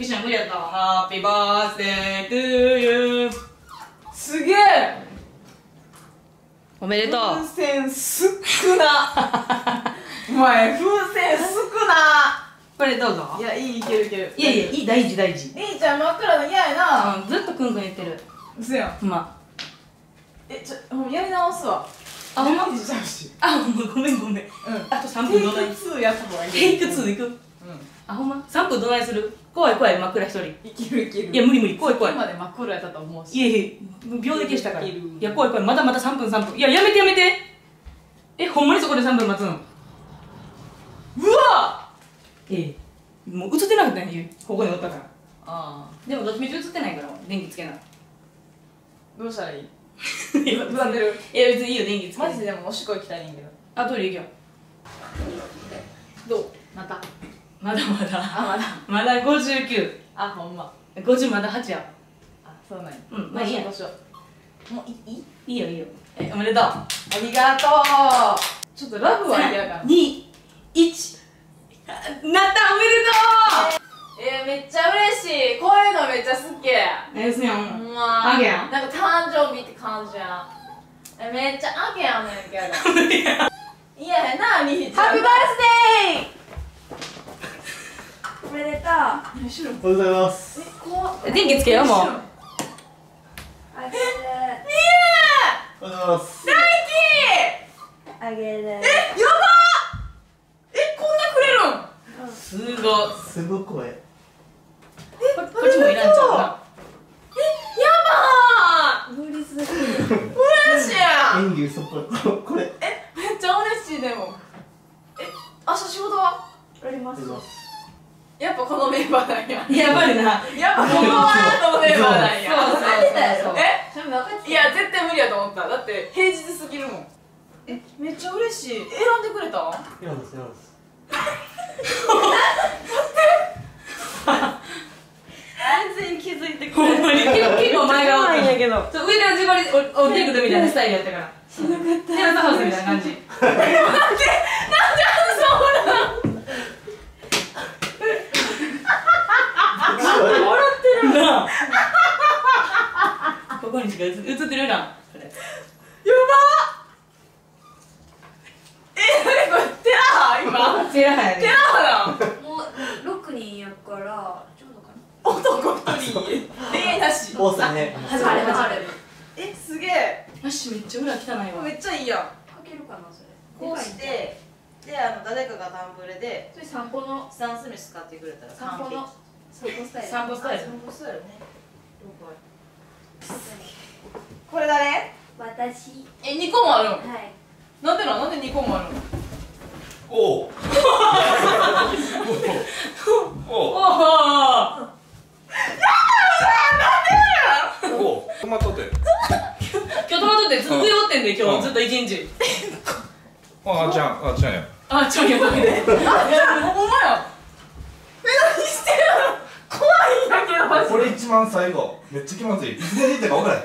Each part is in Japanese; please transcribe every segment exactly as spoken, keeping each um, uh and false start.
シャン無理やったわ。ハッピーバースデートゥーユー。 すげえ。 おめでとう。 風船少な。お前風船少な。 これどうぞ。 いや、いい、いけるいける。 いやいや、いい、大事大事。 兄ちゃん真っ暗の嫌やな。 うん、ずっとクンクン言ってる。 うそやん。 ほんま。 え、ちょ、もうやり直すわ。 あ、ほんま。 いいちゃうし。 あ、ほんま、ごめんごめん。 うん。 あとさんぷんどない。 テイクツーやった方がいい。 テイクツーいく。 うん。 あ、ほんま。さんぷんどないする。怖い怖い、真っ暗一人。 いけるいける。 いや、無理無理、怖い怖い。 今まで真っ暗やったと思うし。 いやいや、秒で消したから。 いけるいや、怖い怖い、まだまださんぷんさんぷん。いや、やめてやめて。え、ほんまにそこでさんぷん待つの。 うわ。 ええ。もう映ってなかったね、ここにおったから。 ああ。 でもどっちみち映ってないから、電気つけな。 どうしたらいい？ いや、 歌ってる。 いや、別にいいよ、電気つけて。 マジでもうおしっこ行きたいねんけど。 あ、トイレ行けよ。 どう？また。 まだまだ。 あ、まだ。 まだごじゅうきゅう。 あ、ほんま。 ごじゅうまだはちや。 あ、そうなんや。 うん、まあいいや。 どうしよう。もういい？ いいよいいよ。え、おめでとう。 ありがとう。ちょっとラブは嫌かな。 に、いち。なった、おめでとう。 えー、めっちゃ嬉しい。こういうのめっちゃ好き。 えすやん。 ほんま。 あげやん。 なんか誕生日って感じやん。え、めっちゃあげやねんけど。いややな、兄ちゃん。ハッピーバースデー。おめでとう。後ろ。 おはようございます。 え、怖っ。 電気つけよう、もう。 あげる。 おはようございます。 大輝。 あげる。 え、やばっ。え、こんなくれるん。 すごい。 すごい声。 え、 こっちもいらんちゃうな。 え、やばー。 無理すぎる。 嬉しいやん。 演技嘘っぽい。これ。 え、めっちゃ嬉しいでも。え、明日仕事は？ あります。 やっぱこのメンバーなんや。 やばいな。 やっぱここはこのメンバーなんや。 そうそうそうそう。 え、 ちゃんと分かってた。 いや絶対無理やと思った。だって平日すぎるもん。え、めっちゃ嬉しい。選んでくれた？ いらんです、いらんです。 全然気づいてくほんまに結構結構前側ないんやけど。 ちょ上から自分で降りてくるみたいなスタイルやったから。 しなかった。 テラスハウスみたいな感じ。 なんでなんでそうなん？ 笑ってる。 なあ。ここにしか映映ってるな。それ。 やばっ。え、なにこれテラハ今？ テラハやね。 テラハだ。 もう六人やからちょうどかな。 男一人。恋愛なし。 多さね。 始まる始まる。 え、すげえ。 マッシュめっちゃ裏汚いわ。 めっちゃいいやん。 かけるかなそれ。 こうしてで、あの誰かがタンブレでそれ散歩のスタンス飯使ってくれたら散歩の散歩スタイル。 散歩スタイル。 散歩スタイルね。これ誰？ 私。 え、にこもあるん？ はい。 なんでなん？なんでにこもあるん？ おう。おおお。 おう。トマトで。 今日トマトってずっと酔ってんで今日ずっと一日。 ああちゃん、あちゃんや。 あ、ちょいやだけで。 あ、ほんまや。え、何してるの？怖いんだけどマジで。 これ一番最後。めっちゃ気まずい。いつ出ていったか分からへん。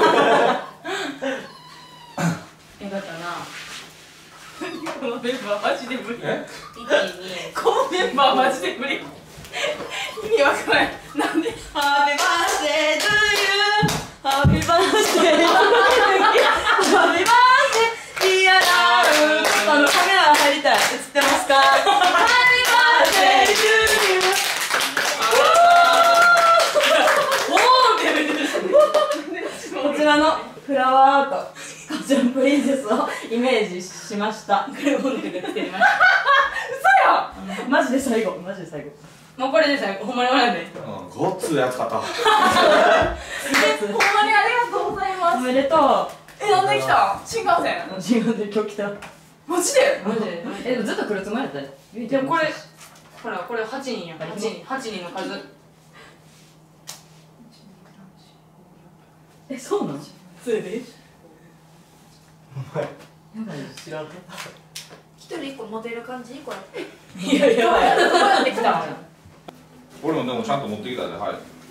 よかったな。このメンバーマジで無理。 え？ このメンバーマジで無理。意味わからない。なんで？ ハッピーバースデートゥーユー。ハッピーバースデートゥーユー。ハッピーバースデー。いやだー。あのカメラ入りたい。映ってますか？ハッピーバースデートゥーユー。おーって言ってる。こちらのフラワーアート、こちらのプリンセスをイメージしました。これを本家が作りました。 嘘や。 マジで最後、マジで最後。もうこれで最後、ほんまに終わらんで。 うん、ごっついやつかった。 え、ほんまにありがとうございます。 おめでとえ、なんで来た？新幹線？ う。自分で今日来た。 マジで？ マジで。え、でもずっと来るつもりだったよ。でもこれ、ほら、これはちにんやから、はちにん、はちにんの数。え、そうなの？それで？ お前。知らんかった。 一人一個モテる感じこれ。 いやいや、やばい。 どうやって来た？ 俺もでもちゃんと持ってきたで、はい。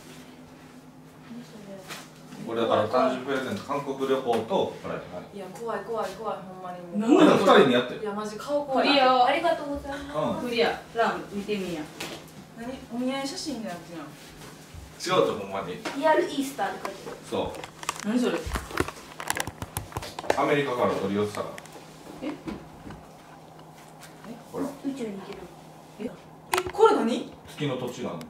これだから誕生日プレゼント、韓国旅行と、これ、はい。 いや、怖い怖い怖い、ほんまになんもう。 これでも二人にやってい。や、マジ顔怖い。 クリアありがとうございます。 うん。 クリア、ラン見てみや。 何お見合い写真みたいなやつやん。 違うとほんまに。 リアルイースターって書いてる。 そ何それ。 う。アメリカから取り寄せたから。 えほら、 宇宙に行ける。 えこれ何。 月の土地があるの。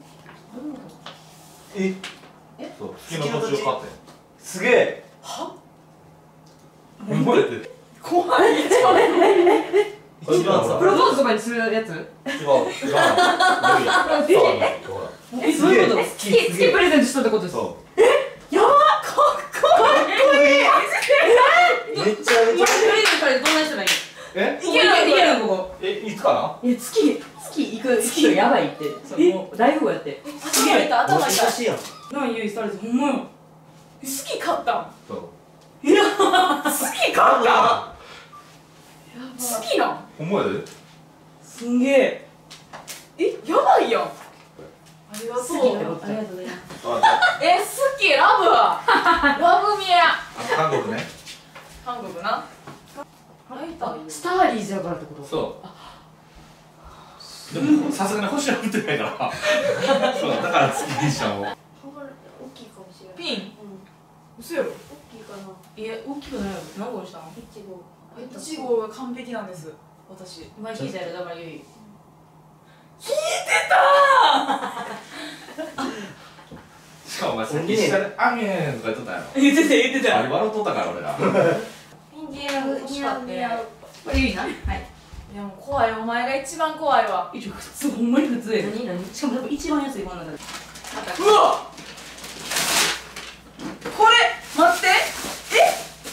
え、 そう、月の土地を買って。 すげえ。 はほんまやで。 怖い。 一番さプロポーズとかにするやつ。 違う、違う。無理や。 えほら。 え、そういうこと。 すげえ月、月プレゼントしたってことですか。 そやばっ、かっこいい。 めっちゃめちゃ。 プレゼントされてどんな人がいい。 う。え、 いけるいけるここ。 え、いつかな。 え、月、月行く人やばいって。そうもう大富豪やって。 頭痛い頭懐痛いかしいやん。 何用意されてほんまや。 好き買ったんそう。 いや、好きかった好きなんほんまやで。 すんげえ。 え、やばいやんありがとう好きってこと。ありがとうございます。 あ、 え、好き、ラブラブミヤあ、韓国ね。 韓国な会いたいよスターリーズやからってこと。 そう。でも、さすがに星は降ってないから。そう、だから月にしたの。 大きいかもしれない。 ピンうん。 嘘やろ大きいかな。 いや、大きくないよ。何個にしたの。 いちご。 いちごが完璧なんです私前聞いたやろ、だからゆい。 しかもお前さっき下でアミェンとか言っとったやろ。 言ってた言ってあれ笑っとったから俺ら。 ピン芸が欲しかったねこれゆいな。はい。 いやもう怖いお前が一番怖いわ一応普通、ほんまに普通や。何何。しかも多分一番安いものなんだ。 うわこれ待ってえ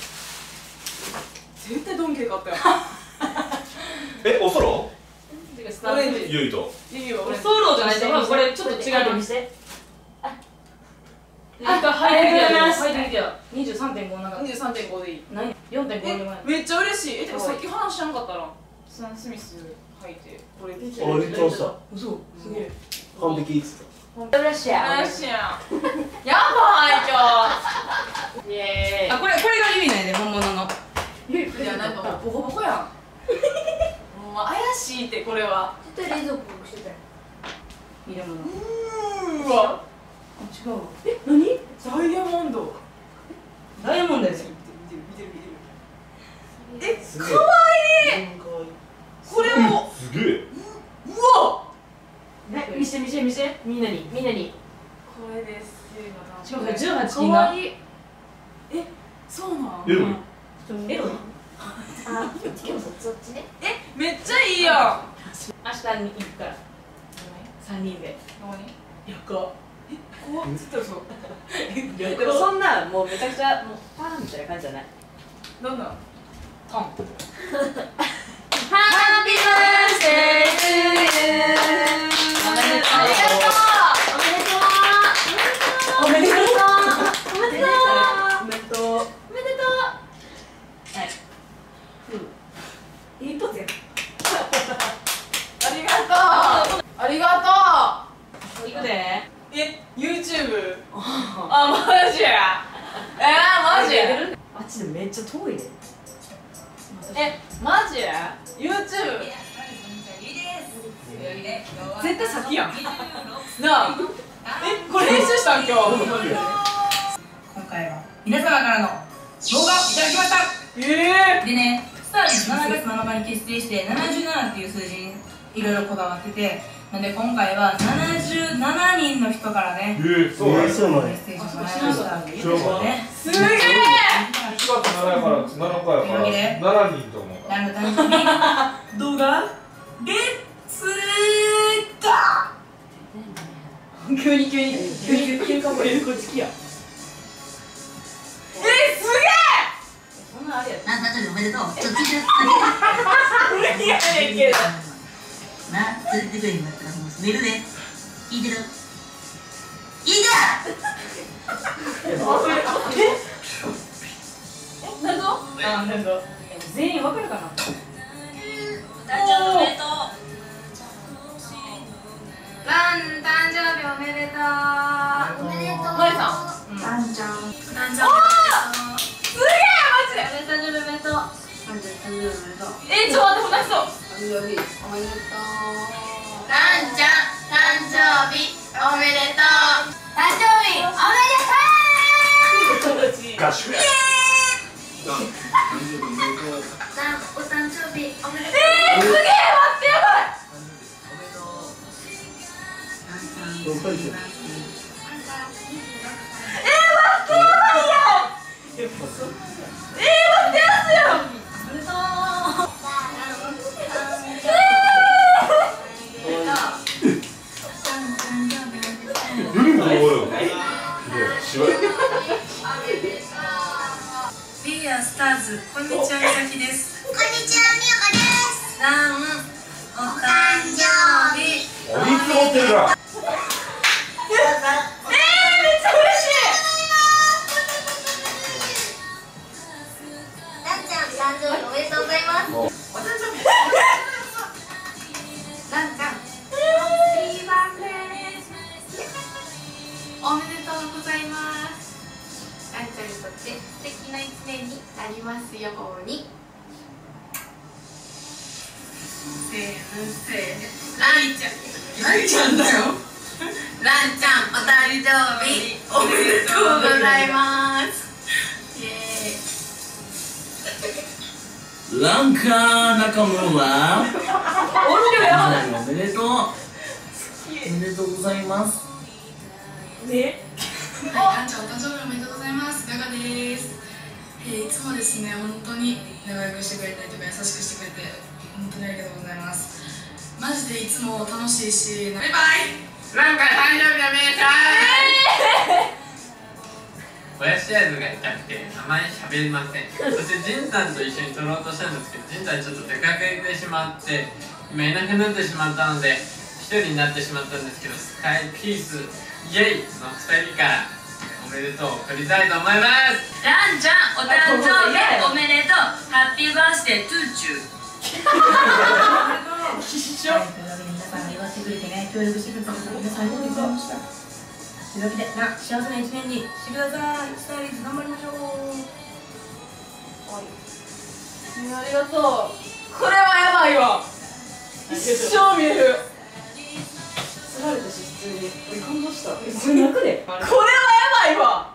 絶対ドンキで買ったよえ、おそろオレンジゆいと。 いいよこれソロじゃないと、まずこれちょっと違うの見せて。一回入ってみてよ。入ってみてよ。二十三点五なんか。 にじゅうさんてんごでいい何。四点五でもない。 えめっちゃ嬉しいえでもさっき話しなかったらスタン・スミス履いてこれあ、言ってました。 嘘。すげえ。 完璧っつっブラッシャよしやんやばい今日イエあ、これこれがゆいなんやで、本物の。ゆいーイいやなんかもうボコボコやんもう怪しいってこれは絶対冷蔵庫にしてたよ。 入れ物。 うーわ違うわ。え、何。 ダイヤモンドダイヤモンドですよ。 見てる見てる見てるえす。 かわいいかわいい。 これもすげえ。 うわね、見せて見せて見せて。みんなにみんなに。 これですしかもこれじゅうはちか金が。 わいいえそうなんエロい。 エロい。 あ、今日そそっちね。 えめっちゃいいやん明日に行くから。三人で。 何やっか。 怖っつったらそうでもそんなもうめちゃくちゃもうパーンみたいな感じじゃない。 どんなんトン。 ハッピーバースデートゥーユーおめでとうありがとうおめでとう。 おめでとうおめでとう。 おめでとうはい。 一発やん。 ありがとうありが行くで。 とうえ YouTube あマジやえー、マジあっちでめっちゃ遠いで。 えマジ YouTube 絶対先やんなあえこれ編集したん今日今回は皆様からの動画をいただきましたええでね、スターリーしちがつなのかに結成してななじゅうななっていう数字にいろいろこだわっててなんで今回はななじゅうななにんの人からねえー、そうえー、 なんや。 そうなんやメッ。セージをもらいました知らんかったねすげえいちがつななやからなのかやからななにんと思う。 何の誕生日動画レッツゴー急に急に急に急にかもえるこっち来や。 えすげそんなあれや。 な、誕生日おめでとう。ちょっと聞いて。 え無理やねんけどな、連れてくれへんかったらもう寝るで。聞いてる。いいじなんぞあ、なんか全員わかるかな。 ゃん。誕生日おめでとう。 ラン誕生日おめでとうおめでとう。 マリさんランちゃん。 誕生日すげえマジで誕生日おめでとう。 ランちゃん、誕生日おめでとう。 えちょっと待って泣きそう誕生日おめでとう。 ランちゃん、誕日おめでとう。誕生日おめでとう。 合宿や。 さんお誕生日おめでとう。 えー、すげえ、待ってやばい。 どう書いてる？ えー、待ってやばいやん。えー、待ってやすよ。おめでとう。 無理も思うよ。芝居。 ビーアスターズ、こんにちは、みさきです。 こんにちは、みよこです。 さん、お誕生日。 お水持ってるから。 えー、めっちゃ嬉しい。 ランちゃん、誕生日おめでとうございます。 お誕生日ランちゃん、ハッピーバースデー。おめでとうございます。ランちゃんにとって素敵な一年になりますように。せーのせーの、ランちゃん、ランちゃんだよ。ランちゃん、お誕生日おめでとうございます。イエーイ。 ランカー中村音量やばい。 おめでとうおめでとうございますね。 はい、ランちゃんお誕生日おめでとうございます。ガガです。えー、いつもですね、本当に長生きしてくれたりとか優しくしてくれて本当にありがとうございます。マジでいつも楽しいし、バイバイ。ランカー誕生日おめでとう。 親知らずが痛くてあまり喋れません。そしてジンさんと一緒に撮ろうとしたんですけど、ジンさんちょっと出かけてしまって今いなくなってしまったので一人になってしまったんですけど、スカイピースイエイのふたりからおめでとうを取りたいと思います。 ランちゃん、お誕生日おめでとう。ハッピーバースデートゥーチュー。 必勝。 はい、というわけで皆さんが祝ってくれてね、協力してくれた方皆さんありがとうございました。というわけで、な、幸せな一年にしてください。スタイリーズ頑張りましょう。 ありがとう。これはやばいわ。一生見える。つられたし、普通に。俺感動した。これ泣くで。これはやばいわ。